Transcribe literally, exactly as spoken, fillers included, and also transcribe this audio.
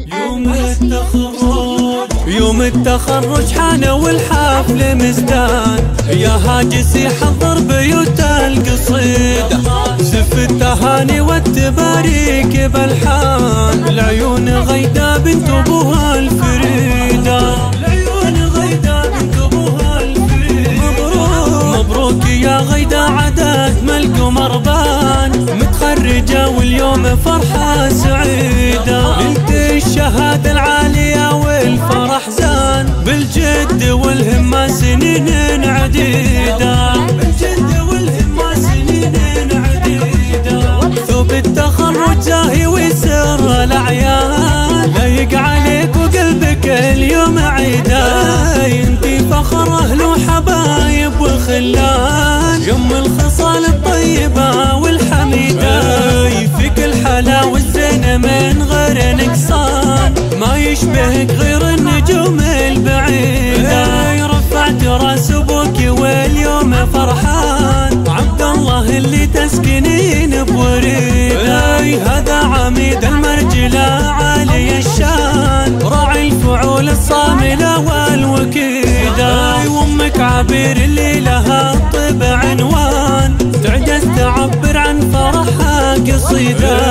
يوم التخرج يوم التخرج حان والحفل مزدان، يا هاجسي حضر بيوت القصيدة، زف التهاني والتباريك بالحان، العيون غيدة بنت ابوها الفريدة، العيون غيدة بنت ابوها الفريدة. مبروك مبروك يا غيدة عدد ملك ومربان، متخرجة واليوم فرحة سعيدة، نلت الشهادة العالية والفرح زان، بالجد والهمة سنين عديدة، بالجد والهمة سنين عديدة. ثوب التخرج زاهي ويسر الأعياد، لايق عليك وقلبك اليوم عيدة، انتي فخر أهل وحبايب وخلان، يم الخصال الطيبة والحميدة، فيك الحلا والزين من غير نقصان، ما يشبهك غير النجوم البعيدة، رفعت راس ابوك واليوم فرحان، عبد الله اللي تسكنين بوريده، هذا عميد المرجلة عالي الشان، راعي الفعول الصاملة والوكيدة، وامك عبير اللي لها طيب عنوان، تعجز تعبر عن فرحها قصيدة،